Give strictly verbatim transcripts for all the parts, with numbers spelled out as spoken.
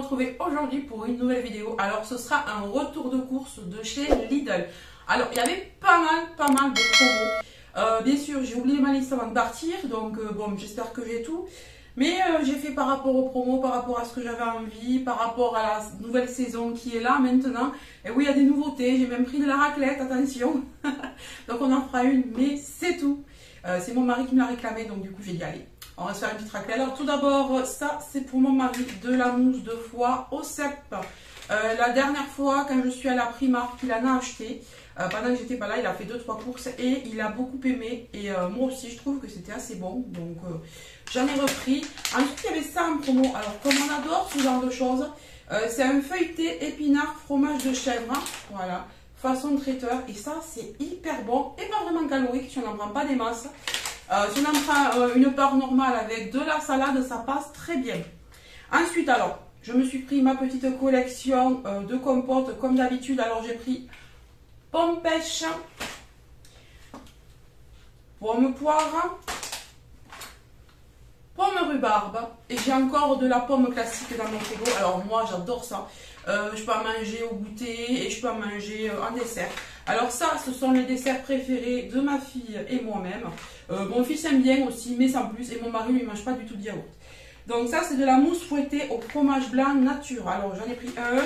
retrouver aujourd'hui pour une nouvelle vidéo. Alors ce sera un retour de course de chez Lidl. Alors il y avait pas mal, pas mal de promos. Euh, bien sûr j'ai oublié ma liste avant de partir, donc euh, bon j'espère que j'ai tout. Mais euh, j'ai fait par rapport aux promos, par rapport à ce que j'avais envie, par rapport à la nouvelle saison qui est là maintenant. Et oui il y a des nouveautés, j'ai même pris de la raclette, attention. Donc on en fera une, mais c'est tout. Euh, c'est mon mari qui me l'a réclamé, donc du coup j'ai dit allez. On va se faire une petite raclette. Alors tout d'abord, ça c'est pour mon mari, de la mousse de foie au cèpe. Euh, la dernière fois, quand je suis à la Primark, il en a acheté. Euh, pendant que j'étais pas là, il a fait deux trois courses et il a beaucoup aimé. Et euh, moi aussi, je trouve que c'était assez bon. Donc euh, j'en ai repris. Ensuite, il y avait ça en promo. Alors comme on adore ce genre de choses, euh, c'est un feuilleté épinard fromage de chèvre. Voilà, façon traiteur. Et ça, c'est hyper bon et pas vraiment calorique si on n'en prend pas des masses. Euh, si on en prend euh, une part normale avec de la salade, ça passe très bien. Ensuite, alors, je me suis pris ma petite collection euh, de compotes comme d'habitude. Alors, j'ai pris pomme pêche, pomme poire, pomme rhubarbe. Et j'ai encore de la pomme classique dans mon frigo. Alors, moi, j'adore ça. Euh, je peux en manger au goûter et je peux en manger euh, en dessert. Alors ça, ce sont les desserts préférés de ma fille et moi-même. Euh, mon fils aime bien aussi, mais sans plus. Et mon mari, lui, ne mange pas du tout de yaourt. Donc ça, c'est de la mousse fouettée au fromage blanc nature. Alors, j'en ai pris un.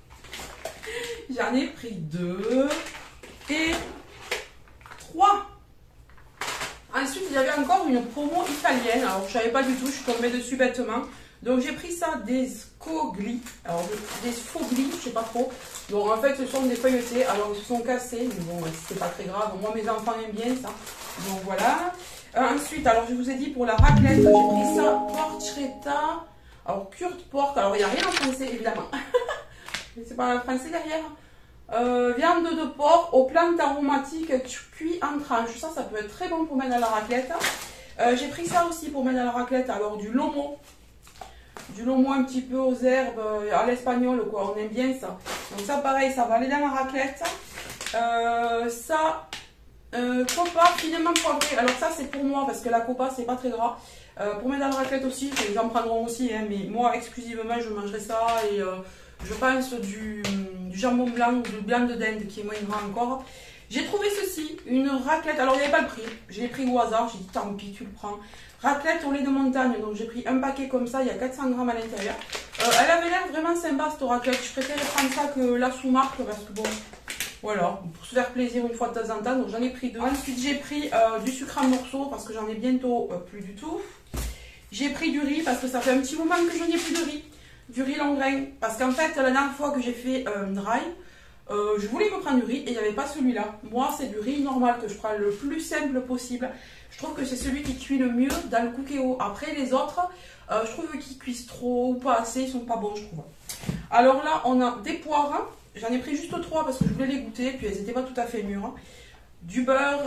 J'en ai pris deux. Et trois. Ensuite, il y avait encore une promo italienne. Alors, je ne savais pas du tout. Je suis tombée dessus bêtement. Donc, j'ai pris ça des scogli. Alors, des sfogli, je ne sais pas trop. Donc, en fait, ce sont des feuilletés. Alors, ils se sont cassés. Mais bon, c'est pas très grave. Moi, mes enfants aiment bien ça. Donc, voilà. Euh, ensuite, alors, je vous ai dit pour la raclette, j'ai pris ça porchetta. Alors, Kurt pork. Alors, il n'y a rien en français, évidemment. C'est pas en français derrière. Euh, viande de porc aux plantes aromatiques cuit en tranches. Ça, ça peut être très bon pour mettre dans la raclette. Euh, j'ai pris ça aussi pour mettre dans la raclette. Alors, du lomo. Du lomo un petit peu aux herbes, à l'espagnol, quoi. On aime bien ça. Donc ça, pareil, ça va aller dans la raclette. Euh, ça, euh, copa finement poivré. Alors ça, c'est pour moi, parce que la copa, c'est pas très gras. Euh, pour mettre dans la raclette aussi, ils en prendront aussi. Hein, mais moi, exclusivement, je mangerai ça. Et euh, je pense du, du jambon blanc ou du blanc de dinde, qui est moins gras encore. J'ai trouvé ceci, une raclette. Alors, il n'y avait pas le prix. Je l'ai pris au hasard. J'ai dit, tant pis, tu le prends. Raclette au lait de montagne. Donc, j'ai pris un paquet comme ça. Il y a quatre cents grammes à l'intérieur. Euh, elle avait l'air vraiment sympa, cette raclette. Je préférais prendre ça que la sous-marque. Parce que bon, voilà, pour se faire plaisir une fois de temps en temps. Donc, j'en ai pris deux. Ensuite, j'ai pris euh, du sucre en morceaux. Parce que j'en ai bientôt euh, plus du tout. J'ai pris du riz. Parce que ça fait un petit moment que je n'ai plus de riz. Du riz long grain. Parce qu'en fait, la dernière fois que j'ai fait euh, une dry, Euh, je voulais me prendre du riz et il n'y avait pas celui-là. Moi, c'est du riz normal que je prends le plus simple possible. Je trouve que c'est celui qui cuit le mieux dans le cookéo. Après, les autres, euh, je trouve qu'ils cuisent trop ou pas assez. Ils sont pas bons, je trouve. Alors là, on a des poires. J'en ai pris juste trois parce que je voulais les goûter. Puis elles n'étaient pas tout à fait mûres. Du beurre.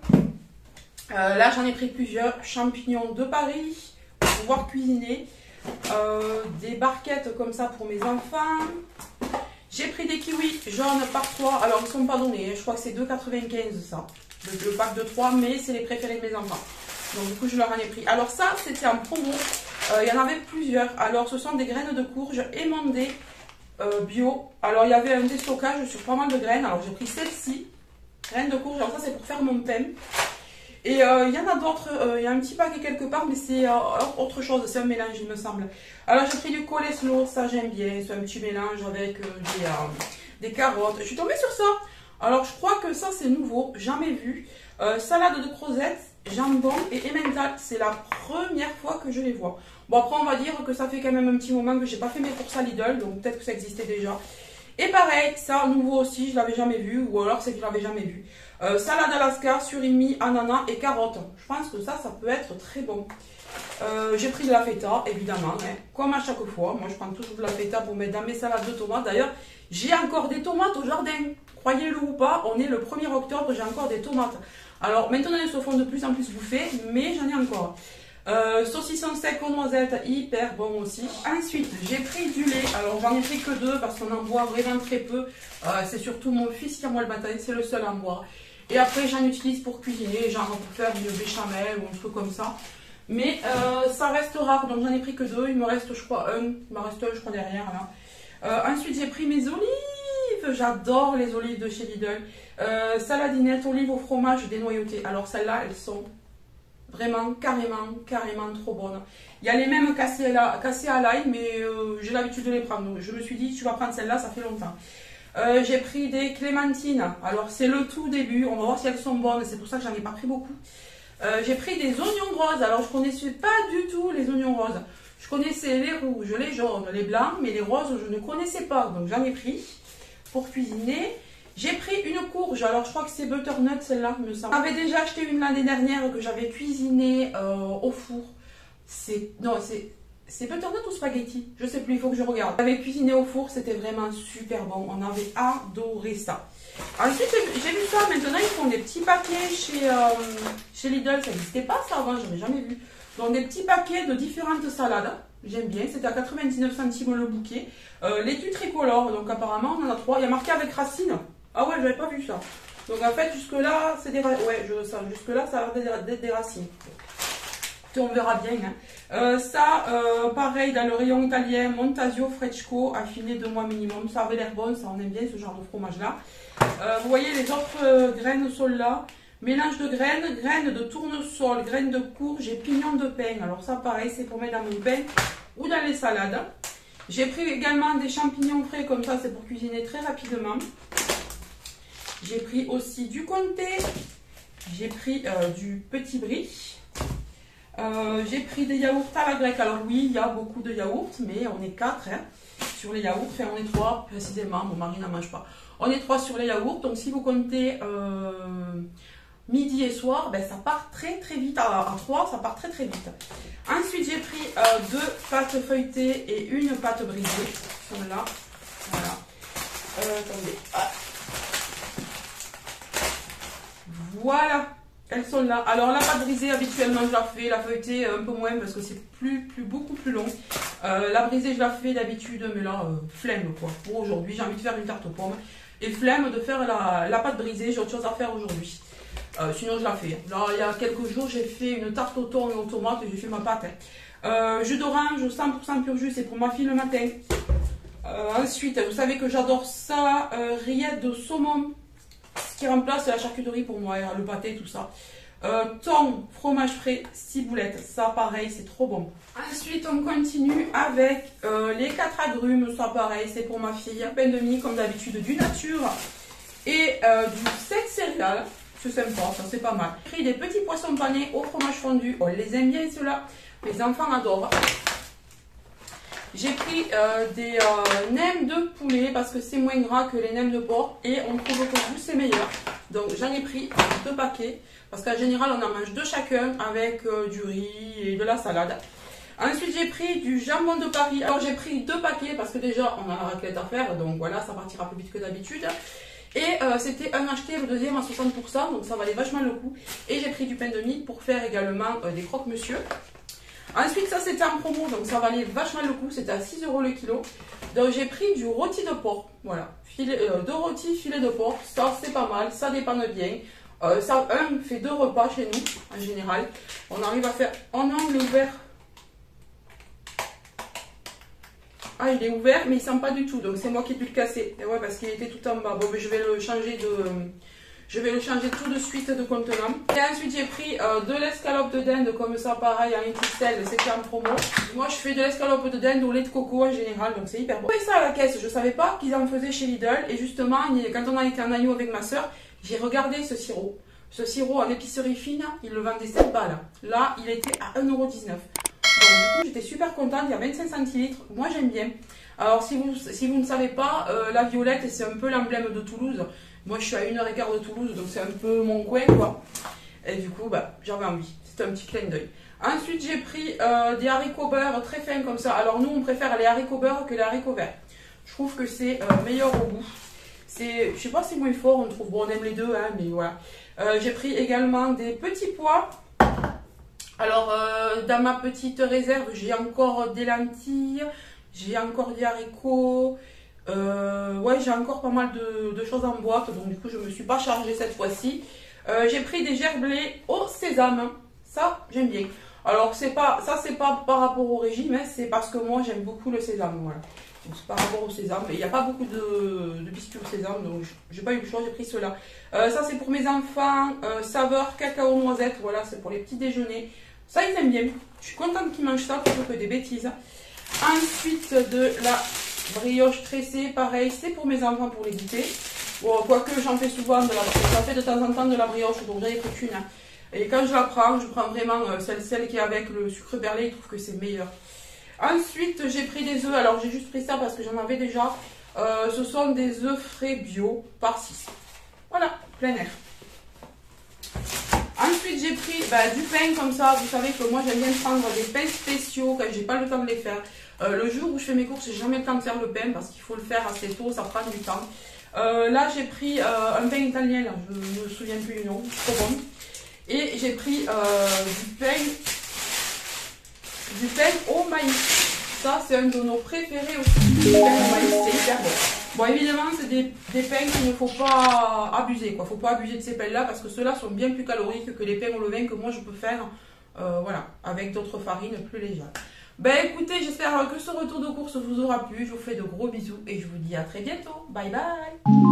Euh, là, j'en ai pris plusieurs. Champignons de Paris pour pouvoir cuisiner. Euh, des barquettes comme ça pour mes enfants. J'ai pris des kiwis jaunes par trois. Alors, ils ne sont pas donnés. Je crois que c'est deux quatre-vingt-quinze ça. Le, le pack de trois, mais c'est les préférés de mes enfants. Donc, du coup, je leur en ai pris. Alors, ça, c'était en promo. Euh, il y en avait plusieurs. Alors, ce sont des graines de courge émondées euh, bio. Alors, il y avait un déstockage sur pas mal de graines. Alors, j'ai pris celle-ci. Graines de courge. Alors, ça, c'est pour faire mon pain. Et euh, il y en a d'autres, euh, il y a un petit paquet quelque part, mais c'est euh, autre chose, c'est un mélange il me semble. Alors j'ai pris du coleslaw, ça j'aime bien, c'est un petit mélange avec euh, des, euh, des carottes. Je suis tombée sur ça. Alors je crois que ça c'est nouveau, jamais vu. Euh, salade de crevettes, jambon et emmental, c'est la première fois que je les vois. Bon après on va dire que ça fait quand même un petit moment que j'ai pas fait mes courses à Lidl, donc peut-être que ça existait déjà. Et pareil, ça nouveau aussi, je l'avais jamais vu, ou alors c'est que je l'avais jamais vu. Euh, salade Alaska, surimi, ananas et carottes. Je pense que ça, ça peut être très bon. Euh, j'ai pris de la feta, évidemment, hein, comme à chaque fois. Moi, je prends toujours de la feta pour mettre dans mes salades de tomates. D'ailleurs, j'ai encore des tomates au jardin. Croyez-le ou pas, on est le premier octobre, j'ai encore des tomates. Alors, maintenant, elles se font de plus en plus bouffer, mais j'en ai encore. Euh, saucisson sec aux noisettes, hyper bon aussi. Ensuite, j'ai pris du lait. Alors, j'en ai pris que deux parce qu'on en boit vraiment très peu. Euh, c'est surtout mon fils qui en boit le matin, c'est le seul à en boire. Et après, j'en utilise pour cuisiner, genre pour faire une béchamel ou un truc comme ça. Mais euh, ça reste rare, donc j'en ai pris que deux. Il me reste, je crois, un. Il me reste un, je crois, derrière. Là. Euh, ensuite, j'ai pris mes olives. J'adore les olives de chez Lidl. Euh, saladinette, olives au fromage dénoyautées. Alors, celles-là, elles sont vraiment, carrément, carrément trop bonnes. Il y a les mêmes cassées à, cassées à l'ail, mais euh, j'ai l'habitude de les prendre. Donc, je me suis dit, tu vas prendre celle-là, ça fait longtemps. Euh, j'ai pris des clémentines. Alors, c'est le tout début. On va voir si elles sont bonnes. C'est pour ça que j'en ai pas pris beaucoup. Euh, j'ai pris des oignons roses. Alors, je connaissais pas du tout les oignons roses. Je connaissais les rouges, les jaunes, les blancs, mais les roses, je ne connaissais pas. Donc, j'en ai pris pour cuisiner. J'ai pris une courge. Alors, je crois que c'est butternut, celle-là, me semble. J'avais déjà acheté une l'année dernière que j'avais cuisinée euh, au four. C'est... Non, c'est... C'est butternut ou spaghetti? Je sais plus, il faut que je regarde. J'avais cuisiné au four, c'était vraiment super bon. On avait adoré ça. Ensuite, j'ai vu ça. Maintenant, ils font des petits paquets chez, euh, chez Lidl. Ça n'existait pas ça avant, je n'avais jamais vu. Donc, des petits paquets de différentes salades. J'aime bien. C'était à quatre-vingt-dix-neuf centimes le bouquet. Euh, laitue tricolore. Donc, apparemment, on en a trois. Il y a marqué avec racines. Ah ouais, j'avais pas vu ça. Donc, en fait, jusque-là, c'est des racines. Ouais, je ça. Jusque-là, ça a l'air d'être des racines. On verra bien. Hein. Euh, ça, euh, pareil, dans le rayon italien, Montasio Fresco, affiné deux mois minimum. Ça avait l'air bon, ça on aime bien ce genre de fromage-là. Euh, vous voyez, les autres euh, graines sont là. Mélange de graines, graines de tournesol, graines de courge et pignons de pain. Alors ça, pareil, c'est pour mettre dans mon pain ou dans les salades. J'ai pris également des champignons frais, comme ça, c'est pour cuisiner très rapidement. J'ai pris aussi du comté. J'ai pris euh, du petit brie. Euh, j'ai pris des yaourts à la grecque. Alors oui, il y a beaucoup de yaourts, mais on est quatre hein, sur les yaourts. Enfin, on est trois précisément. Mon mari n'en mange pas. On est trois sur les yaourts. Donc si vous comptez euh, midi et soir, ben, ça part très très vite. À, à trois, ça part très très vite. Ensuite, j'ai pris euh, deux pâtes feuilletées et une pâte brisée. Elles sont là. Voilà. Euh, attendez. Ah. Voilà. Elles sont là. Alors la pâte brisée, habituellement je la fais, la feuilletée un peu moins parce que c'est plus, plus, beaucoup plus long. Euh, la brisée je la fais d'habitude, mais là, euh, flemme quoi. Pour aujourd'hui, j'ai envie de faire une tarte aux pommes. Et flemme de faire la, la pâte brisée, j'ai autre chose à faire aujourd'hui. Euh, sinon je la fais. Là, il y a quelques jours, j'ai fait une tarte au thon et aux tomates et j'ai fait ma pâte. Hein. Euh, jus d'orange cent pour cent pur jus, c'est pour ma fille le matin. Euh, ensuite, vous savez que j'adore ça, euh, rillettes de saumon. Ce qui remplace la charcuterie pour moi, le pâté, tout ça. Euh, thon, fromage frais, ciboulette, ça pareil, c'est trop bon. Ensuite, on continue avec euh, les quatre agrumes, ça pareil, c'est pour ma fille. Pain de mie, comme d'habitude, du nature et euh, du sec céréales. C'est sympa, ça c'est pas mal. J'ai pris des petits poissons panés au fromage fondu, on les aime bien ceux-là, les enfants adorent. J'ai pris euh, des euh, nems de poulet parce que c'est moins gras que les nems de porc et on trouve que vous c'est meilleur. Donc j'en ai pris deux paquets parce qu'en général on en mange deux chacun avec euh, du riz et de la salade. Ensuite j'ai pris du jambon de Paris. Alors j'ai pris deux paquets parce que déjà on a la raclette à faire donc voilà ça partira plus vite que d'habitude. Et euh, c'était un acheté, le deuxième à soixante pour cent donc ça valait vachement le coup. Et j'ai pris du pain de mie pour faire également euh, des croque-monsieur. Ensuite, ça c'était en promo, donc ça valait vachement le coup, c'était à six euros le kilo. Donc j'ai pris du rôti de porc, voilà, filet, euh, deux rôtis, filet de porc, ça c'est pas mal, ça dépanne bien. Euh, ça, un fait deux repas chez nous, en général. On arrive à faire en angle ouvert. Ah, il est ouvert, mais il sent pas du tout, donc c'est moi qui ai dû le casser. Et ouais, parce qu'il était tout en bas. Bon, mais je vais le changer de... Je vais le changer tout de suite de contenant. Et ensuite, j'ai pris euh, de l'escalope de dinde, comme ça, pareil, en X L, c'était en promo. Moi, je fais de l'escalope de dinde au lait de coco en général, donc c'est hyper bon. J'ai fait ça à la caisse, je savais pas qu'ils en faisaient chez Lidl. Et justement, quand on a été en agneau avec ma soeur, j'ai regardé ce sirop. Ce sirop à l'épicerie fine, il le vendait sept balles. Là, il était à un euro dix-neuf. Donc, du coup, j'étais super contente. Il y a vingt-cinq centilitres. Moi, j'aime bien. Alors, si vous, si vous ne savez pas, euh, la violette, c'est un peu l'emblème de Toulouse. Moi, je suis à une heure et quart de Toulouse, donc c'est un peu mon coin, quoi. Et du coup, bah, j'avais envie. C'était un petit clin d'œil. Ensuite, j'ai pris euh, des haricots beurre très fins comme ça. Alors, nous, on préfère les haricots beurre que les haricots verts. Je trouve que c'est euh, meilleur au goût. C'est, je sais pas, c'est moins fort, on trouve. Bon, on aime les deux, hein, mais voilà. Euh, j'ai pris également des petits pois. Alors, euh, dans ma petite réserve, j'ai encore des lentilles, j'ai encore des haricots. Euh, ouais, j'ai encore pas mal de, de choses en boîte, donc du coup je me suis pas chargée cette fois-ci. Euh, j'ai pris des gerblés au sésame, ça j'aime bien. Alors c'est pas, ça c'est pas par rapport au régime, hein, c'est parce que moi j'aime beaucoup le sésame, voilà. Donc c'est par rapport au sésame, il n'y a pas beaucoup de, de biscuits au sésame, donc j'ai pas eu le choix, j'ai pris cela. Euh, ça c'est pour mes enfants, euh, saveur cacao noisette, voilà, c'est pour les petits déjeuners. Ça ils aiment bien, je suis contente qu'ils mangent ça plutôt que des bêtises. Ensuite de la brioche tressée, pareil, c'est pour mes enfants pour les goûter. Bon, quoique j'en fais souvent, de la, j'en fais de temps en temps de la brioche, donc j'en ai pris qu'une. Hein. Et quand je la prends, je prends vraiment euh, celle, celle qui est avec le sucre perlé, je trouve que c'est meilleur. Ensuite, j'ai pris des œufs, alors j'ai juste pris ça parce que j'en avais déjà. Euh, ce sont des œufs frais bio par six. Voilà, plein air. Ensuite, j'ai pris bah, du pain comme ça. Vous savez que moi, j'aime bien prendre des pains spéciaux quand j'ai pas le temps de les faire. Euh, le jour où je fais mes courses, j'ai jamais le temps de faire le pain parce qu'il faut le faire assez tôt, ça prend du temps. Euh, là, j'ai pris euh, un pain italien, là, je ne me souviens plus du nom, trop bon. Et j'ai pris euh, du pain, du pain au maïs. Ça, c'est un de nos préférés aussi. Le pain au maïs, c'est hyper bon. Bon, évidemment, c'est des, des pains qu'il ne faut pas abuser. Il ne faut pas abuser de ces pains-là parce que ceux-là sont bien plus caloriques que les pains au levain que moi je peux faire euh, voilà, avec d'autres farines plus légères. Ben écoutez, j'espère que ce retour de course vous aura plu. Je vous fais de gros bisous et je vous dis à très bientôt. Bye bye!